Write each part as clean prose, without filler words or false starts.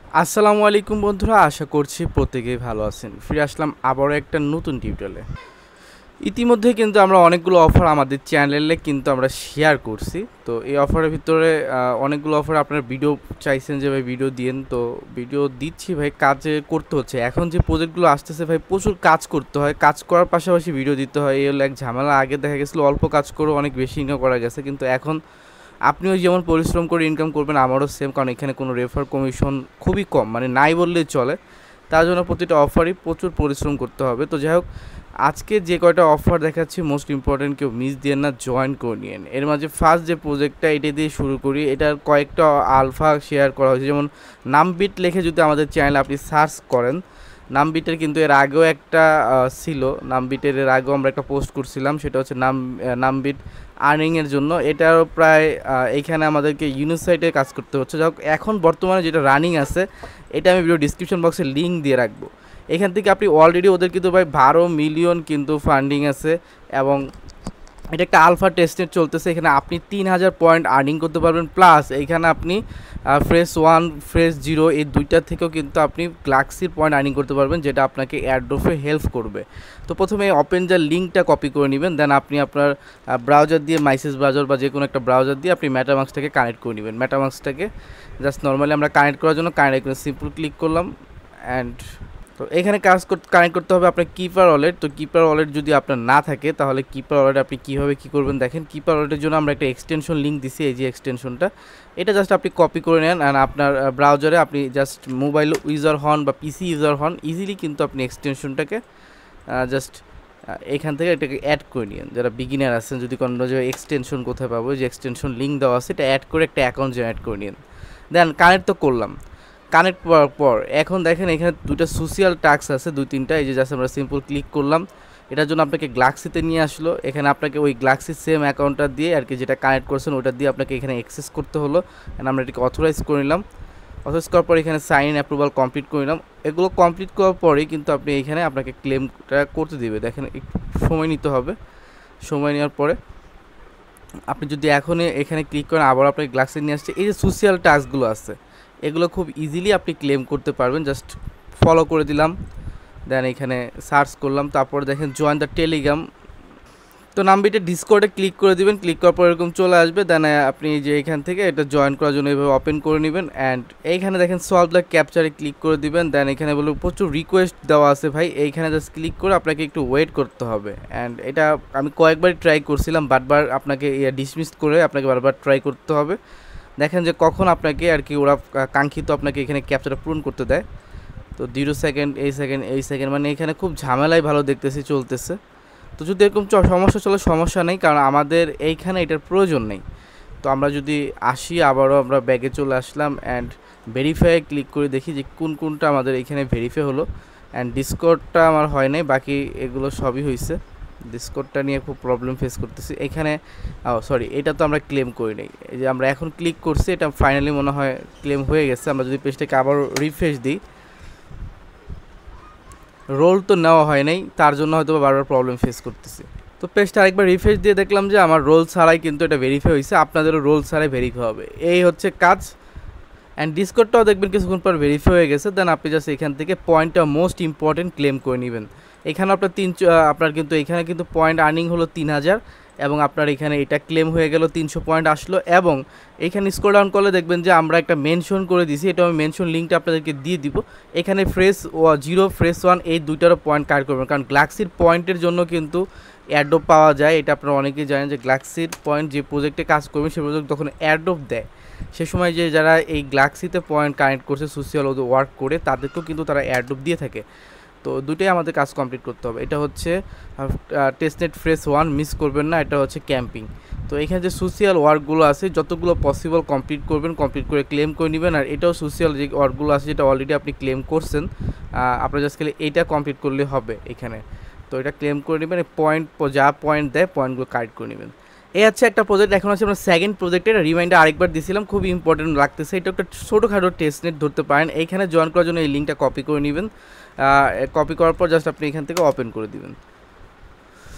আসসালামু আলাইকুম বন্ধুরা, আশা করছি প্রত্যেকেই ভালো আছেন। ফিরে আসলাম আবারও একটা নতুন টিউটোরিয়ালে। ইতিমধ্যে কিন্তু আমরা অনেকগুলো অফার আমাদের চ্যানেলে কিন্তু আমরা শেয়ার করছি। তো এই অফারের ভিতরে অনেকগুলো অফার আপনার ভিডিও চাইছেন যে ভাই ভিডিও দিয়েন, তো ভিডিও দিচ্ছি ভাই। কাজে করতে হচ্ছে, এখন যে প্রজেক্টগুলো আসতেছে ভাই প্রচুর কাজ করতে হয়, কাজ করার পাশাপাশি ভিডিও দিতে হয়। এই হলো এক ঝামেলা। আগে দেখা গেছিলো অল্প কাজ করে অনেক বেশি ইনকাম করা গেছে, কিন্তু এখন আপনিও যেমন পরিশ্রম করে ইনকাম করবেন, আমারও সেম, কারণ এখানে কোনো রেফার কমিশন খুবই কম, মানে নাই বললেই চলে। তার জন্য প্রতিটা অফারই প্রচুর পরিশ্রম করতে হবে। তো যাই হোক, আজকে যে কয়টা অফার দেখাচ্ছি মোস্ট ইম্পর্টেন্ট, কেউ মিস দিয়ে না, জয়েন করে নিন। এর মাঝে ফার্স্ট যে প্রজেক্টটা, এটা দিয়ে শুরু করি। এটার কয়েকটা আলফা শেয়ার করা হয়েছে, যেমন নামবিট লিখে যদি আমাদের চ্যানেলে আপনি সার্চ করেন, নামবিটের কিন্তু এর আগেও একটা ছিল। নামবিটের এর আগেও আমরা একটা পোস্ট করছিলাম, সেটা হচ্ছে নামবিট আর্নিংয়ের জন্য। এটারও প্রায় এইখানে আমাদেরকে ইউনিসাইটে কাজ করতে হচ্ছে। যাই হোক, এখন বর্তমানে যেটা রানিং আছে, এটা আমি ভিডিও ডিসক্রিপশন বক্সে লিঙ্ক দিয়ে রাখবো। এখান থেকে আপনি অলরেডি ওদের কিন্তু ভাই 12 মিলিয়ন কিন্তু ফান্ডিং আছে, এবং এটা একটা আলফা টেস্টনেট চলতেছে। এখানে আপনি 3000 পয়েন্ট আর্নিং করতে পারবেন, প্লাস এইখানে আপনি ফ্রেশ 1 ফ্রেশ 0 এই দুইটা থেকেও কিন্তু আপনি গ্লাক্সির পয়েন্ট আর্নিং করতে পারবেন, যেটা আপনাকে এয়ারড্রপে হেল্প করবে। তো প্রথমে ওপেন যার লিঙ্কটা কপি করে নেবেন, দেন আপনি আপনার ব্রাউজার দিয়ে মাইসেস ব্রাউজার বা যে কোনো একটা ব্রাউজার দিয়ে আপনি মেটামাক্সটাকে কানেক্ট করে নেবেন। মেটামাক্সটাকে জাস্ট নর্মালি আমরা কানেক্ট করার জন্য কানেক্ট করে সিম্পল ক্লিক করলাম। অ্যান্ড তো এখানে কানেক্ট করতে হবে আপনার কিপার ওয়ালেট। তো কিপার ওয়ালেট যদি আপনার না থাকে, তাহলে কিপার ওয়ালেট আপনি কীভাবে কী করবেন দেখেন। কিপার ওয়ালেটের জন্য আমরা একটা এক্সটেনশন লিঙ্ক দিছি, এই যে এক্সটেনশনটা, এটা জাস্ট আপনি কপি করে নেন। আর আপনার ব্রাউজারে আপনি জাস্ট মোবাইল ইউজার হন বা পিসি ইউজার হন, ইজিলি কিন্তু আপনি এক্সটেনশনটাকে জাস্ট এখান থেকে এটাকে অ্যাড করে নিন। যারা বিগিনার আছেন, যদি কোনো যে এক্সটেনশন কোথায় পাবো, যে এক্সটেনশন লিঙ্ক দেওয়া আছে, এটা অ্যাড করে একটা অ্যাকাউন্ট জেনারেট করে নিন। দেন কানেক্ট তো করলাম। কানেক্ট করার পর এখন দেখেন এখানে দুটো সোশ্যাল টাস্ক আছে, 2-3টা। এই যে জাস্ট আমরা সিম্পল ক্লিক করলাম, এটার জন্য আপনাকে গ্লাক্সিতে নিয়ে আসলো। এখানে আপনাকে ওই গ্লাক্সির সেম অ্যাকাউন্টটা দিয়ে আর কি, যেটা কানেক্ট করছেন ওটা দিয়ে আপনাকে এখানে অ্যাক্সেস করতে হলো। অ্যান্ড আমরা এটাকে অথরাইজ করে নিলাম। অথরাইজ করার পর এখানে সাইন ইন অ্যাপ্রুভাল কমপ্লিট করে নিলাম। এগুলো কমপ্লিট করার পরেই কিন্তু আপনি এখানে আপনাকে ক্লেমটা করতে দেবে। দেখেন একটু সময় নিতে হবে। সময় নেওয়ার পরে আপনি যদি এখনই এখানে ক্লিক করেন, আবার আপনাকে গ্লাক্সে নিয়ে আসছে। এই যে সোশ্যাল টাস্কগুলো আছে, এগুলো খুব ইজিলি আপনি ক্লেম করতে পারবেন। জাস্ট ফলো করে দিলাম, দেন এখানে সার্চ করলাম, তারপর দেখেন জয়েন দ্য টেলিগ্রাম। তো নামবিটে ডিসকর্ডে ক্লিক করে দিবেন। ক্লিক করার পর এরকম চলে আসবে। দেন আপনি যে এখান থেকে এটা জয়েন করার জন্য এইভাবে ওপেন করে নেবেন। অ্যান্ড এইখানে দেখেন সলভ দ্য ক্যাপচারে ক্লিক করে দিবেন। দেন এখানে বলে প্রচুর রিকোয়েস্ট দেওয়া আছে ভাই, এইখানে জাস্ট ক্লিক করে আপনাকে একটু ওয়েট করতে হবে। অ্যান্ড এটা আমি কয়েকবারই ট্রাই করছিলাম, বারবার আপনাকে ডিসমিস করে আপনাকে বারবার ট্রাই করতে হবে। দেখেন যে কখন আপনাকে আর কি ওরা কাঙ্ক্ষিত আপনাকে এখানে ক্যাপচারটা পূরণ করতে দেয়। তো 0 সেকেন্ড, এই সেকেন্ড, এই সেকেন্ড, মানে এখানে খুব ঝামেলাই ভালো দেখতেছি চলতেছে। তো যদি এরকম সমস্যা চলে, সমস্যা নেই, কারণ আমাদের এইখানে এটার প্রয়োজন নেই। তো আমরা যদি আসি, আবারও আমরা ব্যাগে চলে আসলাম। অ্যান্ড ভেরিফাই ক্লিক করে দেখি যে কোনটা আমাদের এইখানে ভেরিফাই হলো। অ্যান্ড ডিসকর্ডটা আমার হয় নাই, বাকি এগুলো সবই হয়েছে। ডিসকর্ডটা নিয়ে খুব প্রবলেম ফেস করতেছি এখানে। সরি, এটা তো আমরা ক্লেম করি নাই। এই যে আমরা এখন ক্লিক করছি, এটা ফাইনালি মনে হয় ক্লেম হয়ে গেছে। আমরা যদি পেজটাকে আবার রিফ্রেশ দিই, রোল তো নেওয়া হয় নাই, তার জন্য হয়তো বারবার প্রবলেম ফেস করতেছি। তো পেজটা আরেকবার রিফ্রেশ দিয়ে দেখলাম যে আমার রোল ছাড়াই কিন্তু এটা ভেরিফাই হয়েছে। আপনাদেরও রোল ছাড়াই ভেরিফাই হবে, এই হচ্ছে কাজ। অ্যান্ড ডিসকর্ডটাও দেখবেন কিছুক্ষণ পর ভেরিফাই হয়ে গেছে। দেন আপনি জাস্ট এখান থেকে পয়েন্টটা মোস্ট ইম্পর্টেন্ট ক্লেম করে নেবেন। এখানে আপনার কিন্তু এখানে কিন্তু পয়েন্ট আর্নিং হলো 3000, এবং আপনার এখানে এটা ক্লেম হয়ে গেল 300 পয়েন্ট আসলো। এবং এখানে স্ক্রল ডাউন করলে দেখবেন যে আমরা একটা মেনশন করে দিছি, এটা আমি মেনশন লিঙ্কটা আপনাদেরকে দিয়ে দিব। এখানে ফ্রেশ 0 ফ্রেশ 1 এই দুইটারও পয়েন্ট কার্ড করবেন, কারণ গ্লাক্সির পয়েন্টের জন্য কিন্তু অ্যাডোপ পাওয়া যায়। এটা আপনারা অনেকেই জানেন যে গ্লাক্সির পয়েন্ট যে প্রজেক্টে কাজ করবেন, সেই প্রজেক্ট তখন অ্যাডোপ দেয়। সে সময় যে যারা এই গ্লাক্সিতে পয়েন্ট কানেক্ট করছে সোশ্যাল ওয়ার্ক করে, তাদেরকেও কিন্তু তারা অ্যাডোপ দিয়ে থাকে। তো দুটোই আমাদের কাজ কমপ্লিট করতে হবে। এটা হচ্ছে টেস্টনেট ফ্রেশ 1, মিস করবেন না। এটা হচ্ছে ক্যাম্পিং। তো এখানে যে সোশ্যাল ওয়ার্কগুলো আছে, যতগুলো পসিবল কমপ্লিট করবেন, কমপ্লিট করে ক্লেম করে নেবেন। আর এটাও সোশ্যাল যে ওয়ার্কগুলো আছে, যেটা অলরেডি আপনি ক্লেম করছেন, আপনার জাস্ট খালি এইটা কমপ্লিট করলে হবে এখানে। তো এটা ক্লেম করে নেবেন, যা পয়েন্ট দেয় পয়েন্টগুলো কালেক্ট করে নেবেন। এই হচ্ছে একটা প্রজেক্ট। এখন হচ্ছে আমরা সেকেন্ড প্রজেক্টের রিমাইন্ডার আরেকবার দিয়েছিলাম, খুবই ইম্পর্টেন্ট লাগতেছে। এটা একটা ছোটোখাটো টেস্টনেট ধরতে পারেন। এইখানে জয়েন করার জন্য এই লিঙ্কটা কপি করে নেবেন। কপি করার পর জাস্ট আপনি এখান থেকে ওপেন করে দিবেন।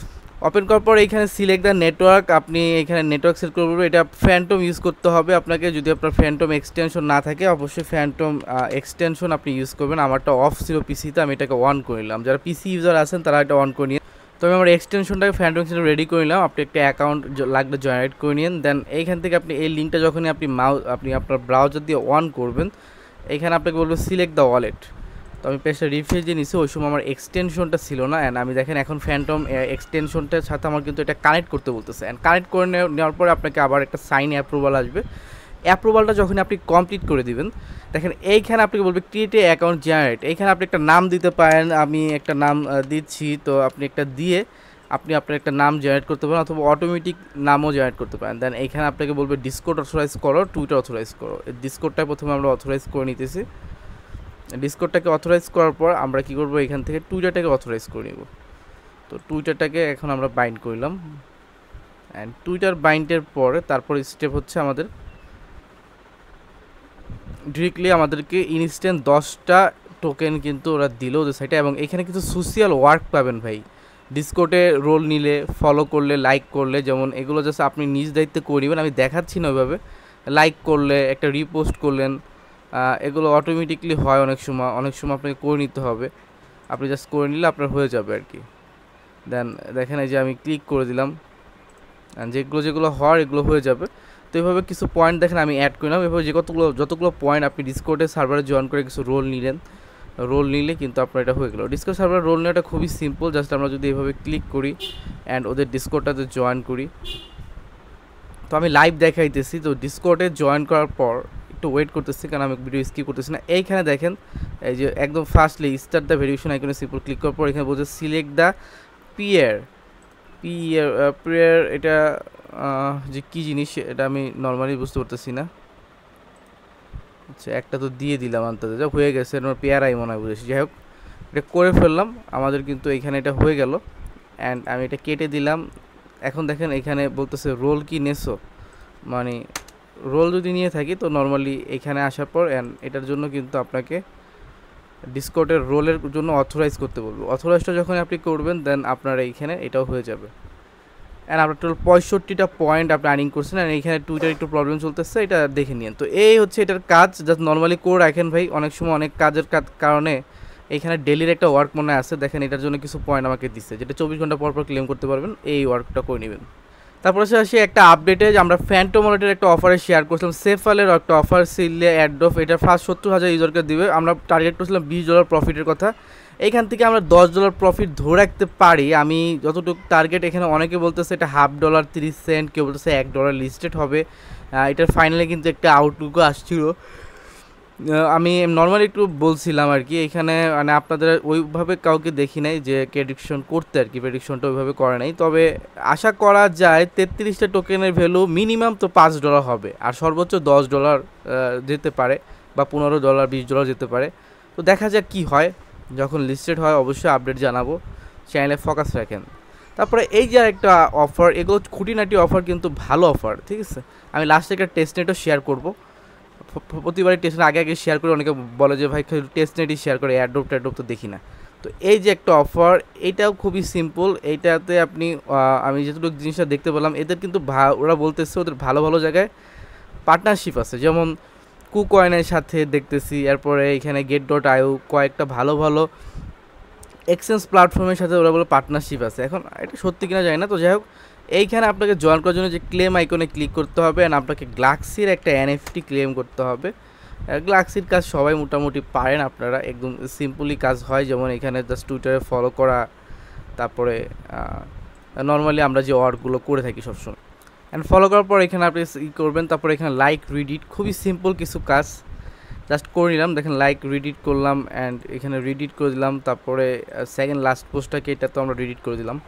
ওপেন করার পর এখানে সিলেক্ট দ্য নেটওয়ার্ক, আপনি এখানে নেটওয়ার্ক সিলেক্ট করবেন। এটা ফ্যান্টম ইউজ করতে হবে আপনাকে, যদি আপনার ফ্যান্টম এক্সটেনশন না থাকে অবশ্যই ফ্যান্টম এক্সটেনশন আপনি ইউজ করবেন। আমারটা অফ ছিল পিসিতে, আমি এটাকে অন করে নিলাম। যারা পিসি ইউজার আছেন তারা এটা অন করে নিয়ে, তো আমি আমার এক্সটেনশনটাকে ফ্যান্টম এক্সটেনশন রেডি করে নিলাম। আপনি একটা অ্যাকাউন্ট লাগলে জেনারেট করে নিন। দেন এইখান থেকে আপনি এই লিঙ্কটা যখনই আপনি আপনার ব্রাউজার দিয়ে অন করবেন, এখানে আপনাকে বলবো সিলেক্ট দ্য ওয়ালেট। তো আমি পেজটা রিফ্রেশ দিয়ে নিছি, ওই সময় আমার এক্সটেনশনটা ছিল না। অ্যান্ড আমি দেখেন এখন ফ্যান্টম এক্সটেনশনটার সাথে আমার কিন্তু এটা কানেক্ট করতে বলতেছে। অ্যান্ড কানেক্ট করে নেওয়ার পরে আপনাকে আবার একটা সাইন অ্যাপ্রুভাল আসবে। অ্যাপ্রুভালটা যখন আপনি কমপ্লিট করে দিবেন, দেখেন এইখানে আপনাকে বলবে ক্রিয়েট এ অ্যাকাউন্ট জেনারেট। এইখানে আপনি একটা নাম দিতে পারেন, আমি একটা নাম দিচ্ছি। তো আপনি একটা দিয়ে আপনি আপনার একটা নাম জেনারেট করতে পারেন, অথবা অটোমেটিক নামও জেনারেট করতে পারেন। দেন এইখানে আপনাকে বলবে ডিসকর্ড অথরাইজ করো, টুইটার অথরাইজ করো। এই ডিসকর্ডটা প্রথমে আমরা অথরাইজ করে নিতেছি। ডিসকর্ডটাকে অথরাইজ করার পর আমরা কি করব, এখান থেকে টুইটারটাকে অথরাইজ করে নিব। তো টুইটারটাকে এখন আমরা বাইন্ড করলাম। অ্যান্ড টুইটার বাইন্ডের পরে তারপর স্টেপ হচ্ছে আমাদের ডিরেক্টলি আমাদেরকে ইনস্ট্যান্ট 10টা টোকেন কিন্তু ওরা দিল ওদের সাইটে। এবং এখানে কিছু সোশ্যাল ওয়ার্ক পাবেন ভাই, ডিসকর্ডে রোল নিলে, ফলো করলে, লাইক করলে, যেমন এগুলো জাস্ট আপনি নিজ দায়িত্বে করে নেবেন। আমি দেখাচ্ছি না ওইভাবে। লাইক করলে, একটা রিপোস্ট করলেন, এগুলো অটোমেটিকলি হয় অনেক সময় আপনাকে করে নিতে হবে। আপনি জাস্ট করে নিলে আপনার হয়ে যাবে আর কি। দেন দেখেন এই যে আমি ক্লিক করে দিলাম, যেগুলো হওয়ার এগুলো হয়ে যাবে। তো এইভাবে কিছু পয়েন্ট দেখেন আমি অ্যাড করলাম। এভাবে যতগুলো পয়েন্ট আপনি ডিসকর্ডের সার্ভারে জয়েন করে কিছু রোল নিলে কিন্তু আপনার এটা হয়ে গেল। ডিসকর্ড সার্ভারে রোল নেওয়াটা খুবই সিম্পল। জাস্ট আমরা যদি এভাবে ক্লিক করি অ্যান্ড ওদের ডিসকর্ডটাতে জয়েন করি, তো আমি লাইভ দেখাইতেছি। তো ডিসকর্ডে জয়েন করার পর একটু ওয়েট করতেছি, কারণ আমি ভিডিও স্কিপ করতেছি না। এইখানে দেখেন এই যে একদম ফার্স্টলি স্টার্ট দ্য ভেরিফিকেশন আইকনে সিম্পল ক্লিক করার পর এখানে বলছে সিলেক্ট দ্য পিয়ার। এটা যে কী জিনিস এটা আমি নর্মালি বুঝতে পারতেছি না। আচ্ছা, একটা তো দিয়ে দিলাম, আনতে যা হয়ে গেছে, আমার পেয়ারাই মনে হয় বুঝেছি। যাই হোক, এটা করে ফেললাম, আমাদের কিন্তু এখানে এটা হয়ে গেল। অ্যান্ড আমি এটা কেটে দিলাম। এখন দেখেন এখানে বলতেছে রোল কি নেছো, মানে রোল যদি নিয়ে থাকি তো নর্মালি এখানে আসার পর অ্যান্ড এটার জন্য কিন্তু আপনাকে ডিসকর্ডের রোলের জন্য অথরাইজ করতে বলবো। অথরাইজটা যখন আপনি করবেন দেন আপনার এইখানে এটাও হয়ে যাবে। অ্যান্ড আপনার টোটাল 65টা পয়েন্ট আপনি আর্নিং করছেন। অ্যান্ড এইখানে টুইটার একটু প্রবলেম চলতেছে, এটা দেখে নিন। তো এই হচ্ছে এটার কাজ, জাস্ট নর্মালি করে রাখেন ভাই। অনেক সময় অনেক কাজের কারণে এইখানে ডেলির একটা ওয়ার্ক মনে আছে, দেখেন এটার জন্য কিছু পয়েন্ট আমাকে দিচ্ছে, যেটা 24 ঘন্টা পর ক্লেম করতে পারবেন। এই ওয়ার্কটা করে নেবেন। তারপরে আসি একটা আপডেটে, আমরা ফ্যান্টম ওয়ালেটের একটা অফারে শেয়ার করছিলাম। সেফালের একটা অফার ছিল অ্যাডোফ, এটা ফার্স্ট 70,000 ইউজারকে দিবে। আমরা টার্গেট করছিলাম $20 প্রফিটের কথা। এইখান থেকে আমরা $10 প্রফিট ধরে রাখতে পারি। আমি যতটুকু টার্গেট, এখানে অনেকে বলতেছে এটা $0.50, 30 সেন্ট, কেউ বলতেছে $1 লিস্টেড হবে। এটার ফাইনালি কিন্তু একটা আউটলুকও আসছিল। আমি নর্মালি একটু বলছিলাম আর কি, এখানে মানে আপনাদের ওইভাবে কাউকে দেখি নাই যে প্রেডিকশন করতে আর কি, প্রেডিকশনটা ওইভাবে করে নাই। তবে আশা করা যায় 33টা টোকেনের ভ্যালু মিনিমাম তো $5 হবে, আর সর্বোচ্চ $10 যেতে পারে, বা $15, $20 যেতে পারে। তো দেখা যাক কি হয়, যখন লিস্টেড হয় অবশ্যই আপডেট জানাবো। চ্যানেলে ফোকাস রাখেন। তারপরে এই যে একটা অফার, এগুলো খুঁটিনাটি অফার, কিন্তু ভালো অফার, ঠিক আছে। আমি লাস্টে একটা টেস্টনেটও শেয়ার করবো। প্রতিবারই টেস্টনেট আগে শেয়ার করে, অনেকে বলে যে ভাই টেস্টনেটই শেয়ার করে, অ্যাডোপ তো দেখি না। তো এই যে একটা অফার, এইটাও খুবই সিম্পল। এইটাতে আপনি আমি যেটুকু জিনিসটা দেখতে পেলাম, এদের কিন্তু ওরা বলতেছে ওদের ভালো ভালো জায়গায় পার্টনারশিপ আছে, যেমন কুকয়েনের সাথে দেখতেছি, এরপরে এখানে get.io, কয়েকটা ভালো ভালো এক্সচেঞ্জ প্ল্যাটফর্মের সাথে ওরা বলে পার্টনারশিপ আছে। এখন এটা সত্যি কিনা যায় না। তো যাই হোক, এইখানে আপনাকে জয়েন করার জন্য যে ক্লেম আইকনে ক্লিক করতে হবে, অ্যান্ড আপনাকে গ্লাক্সির একটা NFT ক্লেম করতে হবে। গ্লাক্সির কাজ সবাই মোটামুটি পারেন আপনারা, একদম সিম্পলি কাজ হয়। যেমন এখানে জাস্ট টুইটারে ফলো করা, তারপরে নর্মালি আমরা যে ওয়ার্কগুলো করে থাকি সবসময়। অ্যান্ড ফলো করার পর এখানে আপনি করবেন, তারপরে এখানে লাইক রিডিট, খুবই সিম্পল কিছু কাজ জাস্ট করে নিলাম। দেখেন লাইক রিডিট করলাম, অ্যান্ড এখানে রিডিট করে দিলাম। তারপরে সেকেন্ড লাস্ট পোস্টটাকে এটা তো আমরা রিডিট করে দিলাম,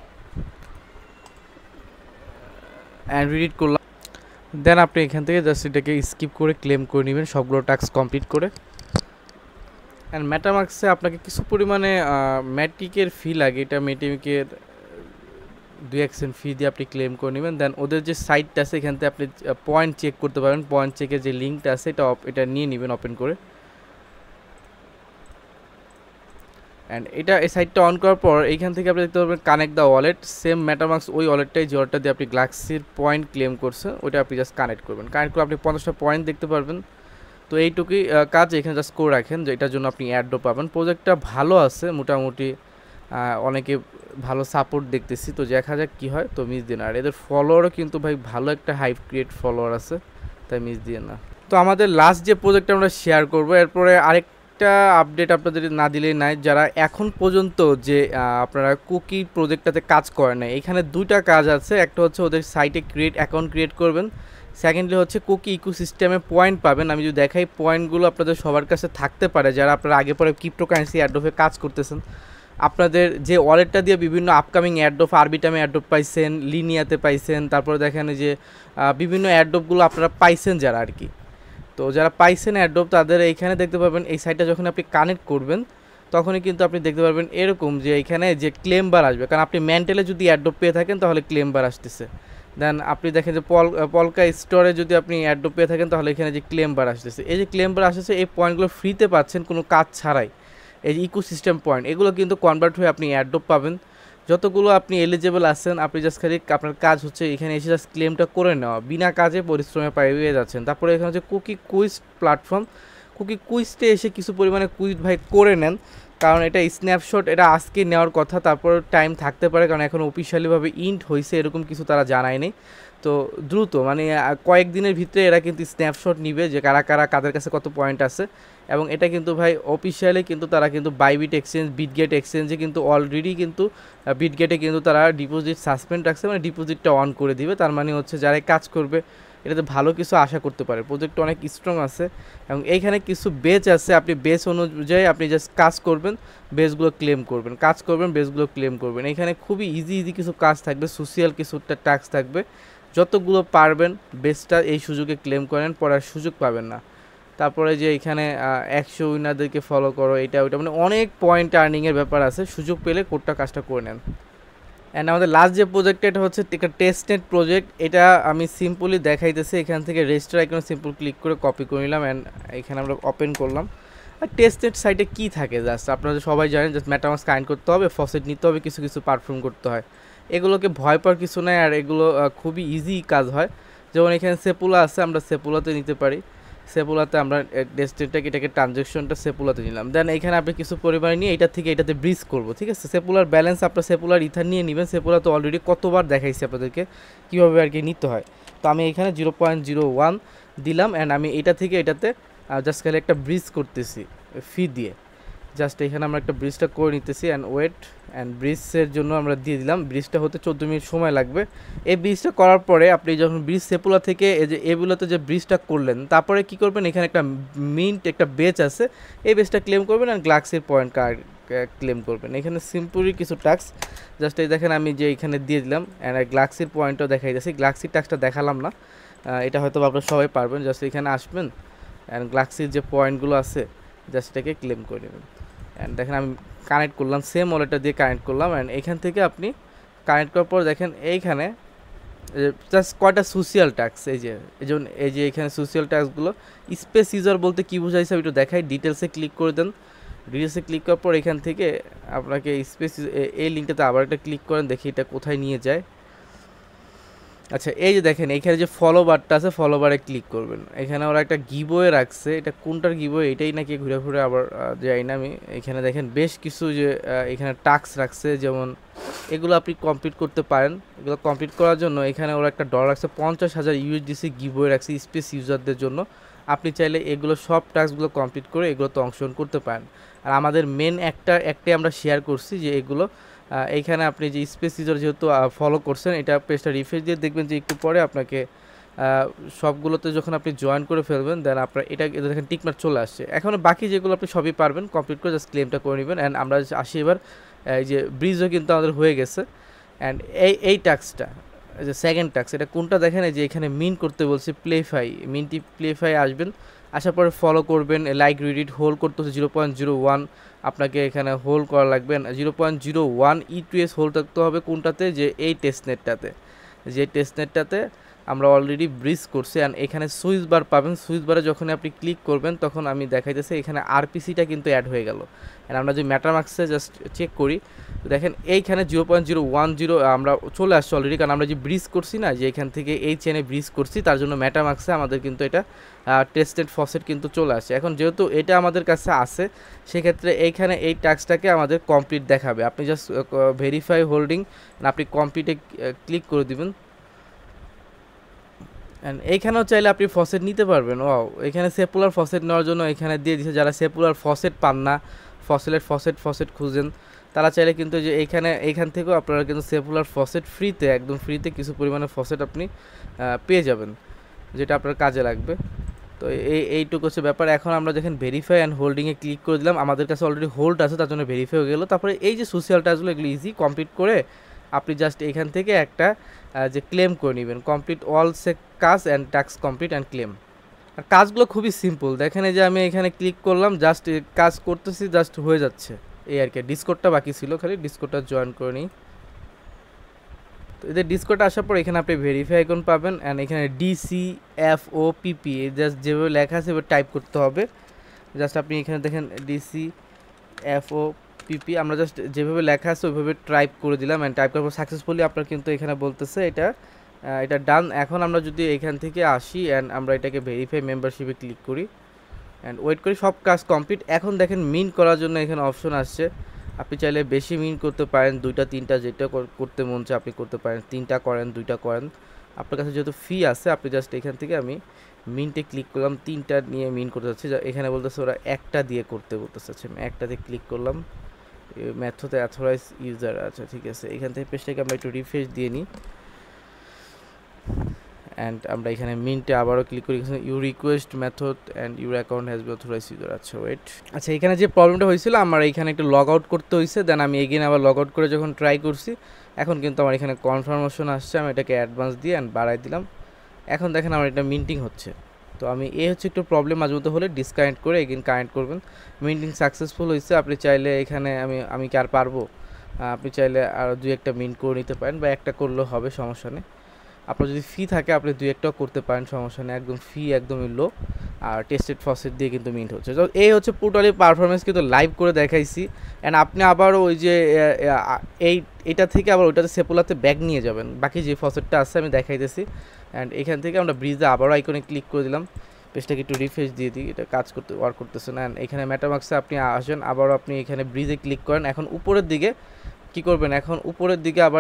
অ্যান্ড রিডিট করলাম। দেন আপনি এখান থেকে জাস্ট এটাকে স্কিপ করে ক্লেম করে নেবেন সবগুলো টাস্ক কমপ্লিট করে। অ্যান্ড মেটামার্কসে আপনাকে কিছু পরিমাণে ম্যাটিকের ফি লাগে, এটা মেটিকের 2% ফি দিয়ে আপনি ক্লেম করে নেবেন। দেন ওদের যে সাইটটা আছে এখান থেকে আপনি পয়েন্ট চেক করতে পারবেন। পয়েন্ট চেকের যে লিঙ্কটা আছে এটা নিয়ে নেবেন ওপেন করে। অ্যান্ড এটা এই সাইটটা অন করার পর এইখান থেকে আপনি দেখতে পারবেন connect the wallet, same MetaMask ওই ওয়ালেটটাই যে ওয়ালেটটা দিয়ে আপনি গ্যালাক্সির পয়েন্ট ক্লেম করছেন ওইটা আপনি জাস্ট কানেক্ট করবেন। কানেক্ট করে আপনি 50টা পয়েন্ট দেখতে পারবেন। তো এইটুকুই কাজ এখানে জাস্ট করে রাখেন, যে এটার জন্য আপনি অ্যাডও পাবেন। প্রজেক্টটা ভালো আছে মোটামুটি, অনেকে ভালো সাপোর্ট দেখতেছি, তো দেখা যাক কী হয়। তো মিস দিন, আর এদের ফলোয়ারও কিন্তু ভাই ভালো একটা হাইপ ক্রিয়েট ফলোয়ার আছে, তাই মিস দিয়ে না। তো আমাদের লাস্ট যে প্রজেক্টটা আমরা শেয়ার করবো, এরপরে আরেকটা আপডেট আপনাদের না দিলেই নাই। যারা এখন পর্যন্ত যে আপনারা কুকি প্রজেক্টটাতে কাজ করেন না, এখানে দুইটা কাজ আছে। একটা হচ্ছে ওদের সাইটে অ্যাকাউন্ট ক্রিয়েট করবেন, সেকেন্ডলি হচ্ছে কুকি ইকোসিস্টেমে পয়েন্ট পাবেন। আমি যদি দেখাই পয়েন্টগুলো আপনাদের সবার কাছে থাকতে পারে, যারা আপনারা আগে পরে ক্রিপ্টোকারেন্সি অ্যাডোফে কাজ করতেছেন। আপনাদের যে ওয়ালেটটা দিয়ে বিভিন্ন আপকামিং অ্যাডোফ, আরবিটামে অ্যাডোপ পাইছেন, লিনিয়াতে পাইছেন, তারপরে দেখেন যে বিভিন্ন অ্যাডোপগুলো আপনারা পাইছেন যারা আর কি। তো যারা পাইছেন অ্যাডোপ তাদের এইখানে দেখতে পাবেন, এই সাইটটা যখন আপনি কানেক্ট করবেন তখনই কিন্তু আপনি দেখতে পারবেন এরকম যে এইখানে যে ক্লেম বার আসবে। কারণ আপনি মেন্টালে যদি অ্যাডোপ পেয়ে থাকেন তাহলে ক্লেম বার আসতেছে। দেন আপনি দেখেন যে পলকা স্টোরে যদি আপনি অ্যাডোপ পেয়ে থাকেন তাহলে এখানে যে ক্লেম বার আসতেছে। এই যে ক্লেম বার আসতেছে, এই পয়েন্টগুলো ফ্রিতে পাচ্ছেন কোনো কাজ ছাড়াই। এই যে ইকোসিস্টেম পয়েন্ট, এগুলো কিন্তু কনভার্ট হয়ে আপনি অ্যাডোপ পাবেন। যতগুলো আপনি এলিজেবল আছেন, আপনি জাস্ট খালি আপনার কাজ হচ্ছে এখানে এসে জাস্ট ক্লেমটা করে নেওয়া, বিনা কাজে পরিশ্রমে পেয়ে যাচ্ছেন। তারপরে এখানে হচ্ছে কুকি কুইজ প্ল্যাটফর্ম, কুকি কুইজটে এসে কিছু পরিমাণে কুইজ ভাই করে নেন, কারণ এটা স্ন্যাপশট, এটা আজকে নেওয়ার কথা, তারপর টাইম থাকতে পারে, কারণ এখন অফিসিয়ালিভাবে ইন্ট হয়েছে এরকম কিছু তারা জানায়নি। তো দ্রুত মানে কয়েকদিনের ভিতরে এরা কিন্তু স্ন্যাপশট নিবে যে কারা কারা কাদের কাছে কত পয়েন্ট আছে। এবং এটা কিন্তু ভাই অফিসিয়ালি কিন্তু তারা কিন্তু বাইবিট এক্সচেঞ্জ, বিটগেট এক্সচেঞ্জে কিন্তু অলরেডি কিন্তু বিটগেটে কিন্তু তারা ডিপোজিট সাসপেন্ড রাখছে, মানে ডিপোজিটটা অন করে দিবে। তার মানে হচ্ছে যারা কাজ করবে এটাতে ভালো কিছু আশা করতে পারে। প্রজেক্ট অনেক স্ট্রং আছে এবং এইখানে কিছু বেচ আছে, আপনি বেচ অনুযায়ী আপনি জাস্ট কাজ করবেন, বেসগুলো ক্লেম করবেন, কাজ করবেন, বেসগুলো ক্লেম করবেন। এখানে খুবই ইজি কিছু কাজ থাকবে, সোশিয়াল কিছুটা টাস্ক থাকবে, যতগুলো পারবেন বেসটা এই সুযোগে ক্লেম করেন, পড়ার সুযোগ পাবেন না। তারপরে যে এখানে 100 উইনারদেরকে ফলো করো, এটা ওইটা মানে অনেক পয়েন্ট আর্নিংয়ের ব্যাপার আছে, সুযোগ পেলে কোডটা কাজটা করে নেন। অ্যান্ড আমাদের লাস্ট যে প্রজেক্ট, এটা হচ্ছে একটা টেস্টনেট প্রজেক্ট। এটা আমি সিম্পলি দেখাইতেছি, এখান থেকে রেজিস্টার আইকনে সিম্পল ক্লিক করে কপি করে নিলাম অ্যান্ড এখানে আমরা ওপেন করলাম। আর টেস্টনেট সাইটে কী থাকে, জাস্ট আপনারা সবাই জানেন, জাস্ট মেটামাস্ক কানেক্ট করতে হবে, ফসেট নিতে হবে, কিছু কিছু পারফর্ম করতে হয়। এগুলোকে ভয় পাওয়ার কিছু নাই, আর এগুলো খুবই ইজি কাজ হয়। যেমন এখানে সেপুলা আছে, আমরা সেপুলাতে নিতে পারি। সেপুলাতে আমরা টেস্টনেটটাকে এটাকে ট্রানজ্যাকশনটা সেপুলাতে নিলাম। দেন এখানে আপনি কিছু পরিমাণে নিয়ে এটা থেকে এটাতে ব্রিজ করবো, ঠিক আছে। সেপুলার ব্যালেন্স আপনার সেপুলার ইথার নিয়ে নেবেন। সেপুলা তো অলরেডি কতবার দেখাইছি আপনাদেরকে কীভাবে আর কি নিতে হয়। তো আমি এখানে 0.01 দিলাম অ্যান্ড আমি এটা থেকে এটাতে জাস্ট খালি একটা ব্রিজ করতেছি ফি দিয়ে। জাস্ট এখানে আমরা একটা ব্রিজটা করে নিতেছি অ্যান্ড ওয়েট, অ্যান্ড ব্রিজের জন্য আমরা দিয়ে দিলাম। ব্রিজটা হতে 14 মিনিট সময় লাগবে। এই ব্রিজটা করার পরে আপনি যখন ব্রিজ সেপুলা থেকে এই যে এগুলোতে যে ব্রিজটা করলেন, তারপরে কি করবেন, এখানে একটা একটা বেচ আছে, এই বেচটা ক্লেম করবেন অ্যান্ড গ্লাক্সির পয়েন্ট ক্লেম করবেন। এখানে সিম্পলি কিছু টাস্ক জাস্ট এই দেখেন আমি যে এখানে দিয়ে দিলাম অ্যান্ড গ্লাক্সির পয়েন্টও দেখাই যাচ্ছে। গ্লাক্সির টাস্কটা দেখালাম না, এটা হয়তো আপনারা সবাই পারবেন। জাস্ট এখানে আসবেন অ্যান্ড গ্লাক্সির যে পয়েন্টগুলো আছে জাস্ট এটাকে ক্লেম করে নেবেন। অ্যান্ড দেখেন আমি কানেক্ট করলাম, সেম ওয়ালেটটা দিয়ে কানেক্ট করলাম অ্যান্ড এখান থেকে আপনি কানেক্ট করার পর দেখেন এইখানে জাস্ট কয়টা সোশিয়াল ট্যাক্স, এই যে এখানে সোশিয়াল ট্যাক্সগুলো স্পেস ইউজার বলতে কী বোঝাইছে একটু দেখাই। ডিটেলসে ক্লিক করে দেন। ডিটেলসে ক্লিক করার পর এখান থেকে আপনাকে স্পেস এই লিঙ্কটাতে আবার একটা ক্লিক করেন, দেখি এটা কোথায় নিয়ে যায়। আচ্ছা, এই যে দেখেন এখানে যে ফলো বারটা আছে, ফলো বারে ক্লিক করবেন। এখানে ওরা একটা গিভওয়ে রাখছে, এটা কোনটার গিভওয়ে এটাই নাকি ঘুরে ঘুরে আবার যাই না আমি। এখানে দেখেন বেশ কিছু যে এখানে টাস্ক রাখছে, যেমন এগুলো আপনি কমপ্লিট করতে পারেন। এগুলো কমপ্লিট করার জন্য এখানে ওরা একটা ডলার রাখছে, 50,000 ইউএসডিসি গিভওয়ে রাখছে স্পেস ইউজারদের জন্য। আপনি চাইলে এগুলো সব টাস্কগুলো কমপ্লিট করে এগুলোতে অংশগ্রহণ করতে পারেন। আর আমাদের মেন একটাই আমরা শেয়ার করছি যে এগুলো এইখানে আপনি যে স্পেস ইউজার যেহেতু ফলো করছেন, এটা পেজটা রিফ্রেশ দিয়ে দেখবেন যে একটু পরে আপনাকে সবগুলোতে যখন আপনি জয়েন করে ফেলবেন, দেন আপনার এটা দেখেন টিকমার্ক চলে আসছে। এখন বাকি যেগুলো আপনি সবই পারবেন কমপ্লিট করে জাস্ট ক্লেমটা করে নেবেন। অ্যান্ড আমরা আসি এবার এই যে ব্রিজও কিন্তু আমাদের হয়ে গেছে। অ্যান্ড এই টাস্কটা যে সেকেন্ড টাস্ক, এটা কোনটা দেখেন, এই যে এখানে মিন করতে বলছে প্লেফাই, মিনটি প্লেফাই আসবেন, আসার পরে ফলো করবেন, লাইক রিডিট হোল্ড করতে হচ্ছে 0.01 আপনাকে এখানে হোল্ড করা লাগবে। 0.01 ETS হোল্ড থাকতে হবে কোনটাতে, যে এই টেস্টনেটটাতে, যে টেস্টনেটটাতে আমরা অলরেডি ব্রিজ করছি। অ্যান্ড এখানে সুইচ বার পাবেন, সুইচ বারে যখন আপনি ক্লিক করবেন তখন আমি দেখাইতেছি এখানে আরপিসিটা কিন্তু অ্যাড হয়ে গেল। অ্যান্ড আমরা যদি ম্যাটারমাস্কে জাস্ট চেক করি দেখেন এইখানে 0.010 আমরা চলে আসছে অলরেডি, কারণ আমরা যে ব্রিজ করছি না, যে এখান থেকে এই চেনে ব্রিজ করছি, তার জন্য ম্যাটারমাস্কে আমাদের কিন্তু এটা টেস্টেড ফসেট কিন্তু চলে আসছে। এখন যেহেতু এটা আমাদের কাছে আছে, সেক্ষেত্রে এইখানে এই টাস্কটাকে আমাদের কমপ্লিট দেখাবে। আপনি জাস্ট ভেরিফাই হোল্ডিং, আপনি কমপ্লিটে ক্লিক করে দিবেন। অ্যান্ড এইখানেও চাইলে আপনি ফসেট নিতে পারবেন। ওয়াও, এখানে সেপুলার ফসেট নেওয়ার জন্য এখানে দিয়ে দিচ্ছে। যারা সেপুলার ফসেট পান না, ফসেট খুঁজেন, তারা চাইলে কিন্তু যে এইখান থেকেও আপনারা কিন্তু সেপুলার ফসেট ফ্রিতে, একদম ফ্রিতে কিছু পরিমাণে ফসেট আপনি পেয়ে যাবেন, যেটা আপনার কাজে লাগবে। তো এইটুকু হচ্ছে ব্যাপার। এখন আমরা দেখেন ভেরিফাই অ্যান্ড হোল্ডিংয়ে ক্লিক করে দিলাম, আমাদের কাছে অলরেডি হোল্ড আছে, তার জন্য ভেরিফাই হয়ে গেল। তারপরে এই যে সোশ্যাল টাস্কগুলো, এগুলো ইজি কমপ্লিট করে আপনি জাস্ট এখান থেকে একটা যে ক্লেম করে নেবেন, কমপ্লিট অল কাজ and task complete and claim. আর কাজগুলো খুবই সিম্পল, দেখেন এই যে আমি এখানে ক্লিক করলাম, জাস্ট কাজ করতেছি, জাস্ট হয়ে যাচ্ছে এই আর কি। ডিসকোডটা বাকি ছিল, খালি ডিসকোডটা জয়েন করে নিই। তো এদের ডিসকোডটা আসার পর এখানে আপনি ভেরিফাই আইকন পাবেন, অ্যান্ড এখানে DCFOPP জাস্ট যেভাবে লেখা আছে এভাবে টাইপ করতে হবে। জাস্ট আপনি এখানে দেখেন DCFOPP, আমরা জাস্ট যেভাবে লেখা আছে ওইভাবে টাইপ করে দিলাম, অ্যান্ড টাইপ করার পর সাকসেসফুলি আপনার কিন্তু এখানে বলতেছে এটা ডান। এখন আমরা যদি এখান থেকে আসি অ্যান্ড আমরা এটাকে ভেরিফাই মেম্বারশিপে ক্লিক করি অ্যান্ড ওয়েট করি, সব কাজ কমপ্লিট। এখন দেখেন মিন করার জন্য এখানে অপশন আসছে, আপনি চাইলে বেশি মিন করতে পারেন, 2টা 3টা যেটা করতে মন চায় আপনি করতে পারেন, 3টা করেন 2টা করেন। আপনার কাছে যেহেতু ফি আছে, আপনি জাস্ট এখান থেকে আমি মিনটে ক্লিক করলাম, 3টা নিয়ে মিন করতে চাচ্ছি। এখানে বলতেছে ওরা একটা দিয়ে করতে বলতেছে, আমি একটাতে ক্লিক করলাম, মেথডে অথরাইজ ইউজার। আচ্ছা ঠিক আছে, এখান থেকে পেজটাকে আমরা একটু রিফ্রেশ দিয়ে নিই অ্যান্ড আমরা এখানে মিন্টে আবারও ক্লিক করি, you request method and your account has be authorize user. আচ্ছা ওয়েট, আচ্ছা এখানে যে প্রবলেমটা হয়েছিল, আমার এখানে একটু লগ আউট করতে হয়েছে, দেন আমি এগেন আবার লগ আউট করে যখন ট্রাই করছি, এখন কিন্তু আমার এখানে কনফার্মেশন আসছে। আমি এটাকে অ্যাডভান্স দিয়ে অ্যান্ড বাড়াই দিলাম। এখন দেখেন আমার এটা মিন্টিং হচ্ছে। তো আমি হচ্ছে একটু প্রবলেম মাঝে মধ্যে হলে ডিসকানেক্ট করে এগেন কানেক্ট করবেন। মিন্টিং সাকসেসফুল হয়েছে। আপনি চাইলে এখানে আমি কি আর পারবো, আপনি চাইলে আর 2-1টা মিন্ট করে নিতে পারেন, বা একটা করলেও হবে, সমস্যা নেই। আপনার যদি ফি থাকে আপনি 2-1টাও করতে পারেন, সমস্যা নেই। একদম ফি একদমই লো, আর টেস্টেড ফসেট দিয়ে কিন্তু মিন্ট হচ্ছে। তো এই হচ্ছে টোটালি পারফরমেন্স কিন্তু লাইভ করে দেখাইছি। অ্যান্ড আপনি আবারও ওই যে এইটা থেকে আবার ওইটাতে সেপুলাতে ব্যাগ নিয়ে যাবেন, বাকি যে ফসেটটা আছে আমি দেখাইতেছি। অ্যান্ড এখান থেকে আমরা ব্রিজে আবারও আইকনে ক্লিক করে দিলাম, পেজটাকে একটু রিফ্রেশ দিয়ে দিই, এটা ওয়ার্ক করতেছে না। অ্যান্ড এখানে ম্যাটারমাস্কে আপনি আসেন, আবারও আপনি এখানে ব্রিজে ক্লিক করেন। এখন উপরের দিকে কী করবেন, এখন উপরের দিকে আবার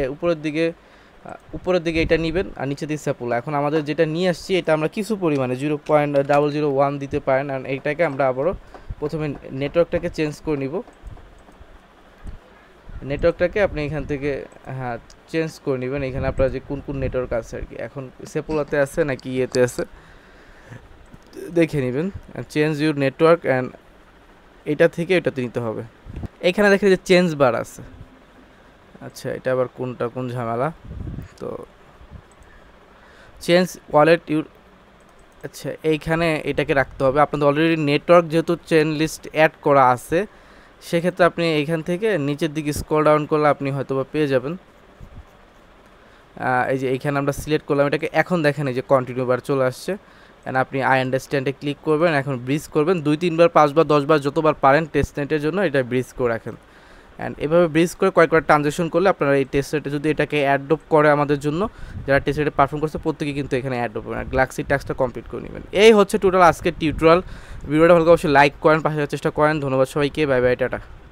উপরের দিকে এটা নেবেন, আর নিচে দিয়ে সেপুলা। এখন আমাদের যেটা নিয়ে আসছি এটা আমরা কিছু পরিমাণে 0.001 দিতে পারেন। আর এইটাকে আমরা আবারও প্রথমে নেটওয়ার্কটাকে চেঞ্জ করে নিব। নেটওয়ার্কটাকে আপনি এখান থেকে চেঞ্জ করে নেবেন। এখানে আপনার যে কোন নেটওয়ার্ক আছে আর কি, এখন সেপুলাতে আছে নাকি ইয়েতে আছে দেখে নেবেন। চেঞ্জ ইউর নেটওয়ার্ক, অ্যান্ড এটা থেকে এটাতে নিতে হবে। এখানে দেখেন যে চেঞ্জ বার আছে। আচ্ছা এটা আবার কোন ঝামেলা, তো চেঞ্জ ওয়ালেট ইউর, আচ্ছা এইখানে এটাকে রাখতে হবে। আপনাদের অলরেডি নেটওয়ার্ক যেহেতু চেন লিস্ট অ্যাড করা আছে, সেক্ষেত্রে আপনি এইখান থেকে নিচের দিকে স্ক্রল ডাউন করলে আপনি হয়তো বা পেয়ে যাবেন। এই যে এইখানে আমরা সিলেক্ট করলাম এটাকে। এখন দেখেন এই যে কন্টিনিউ বার চলে আসছে, অ্যান্ড আপনি আই আন্ডারস্ট্যান্ডে ক্লিক করবেন। এখন ব্রিজ করবেন 2-3 বার 5 বার 10 বার যতবার পারেন টেস্ট নেটের জন্য এটা ব্রিজ করে রাখেন। অ্যান্ড এভাবে ব্রিজ করে কয়েকবার ট্রানজ্যাকশন করলে আপনারা এই টেস্ট রেটে যদি এটাকে অ্যাডপ্ট করে আমাদের জন্য, যারা টেস্ট রেটে পারফর্ম করছে প্রত্যেকে কিন্তু এখানে অ্যাডপ্ট করবেন, গ্যালাক্সি টাস্কটা কমপ্লিট করে নেবেন। এই হচ্ছে টোটাল আজকের টিউটোরিয়াল। ভিডিওটা ভালো অবশ্যই লাইক করেন, পাশে চেষ্টা করেন। ধন্যবাদ সবাইকে, বাই বাই, টাটা।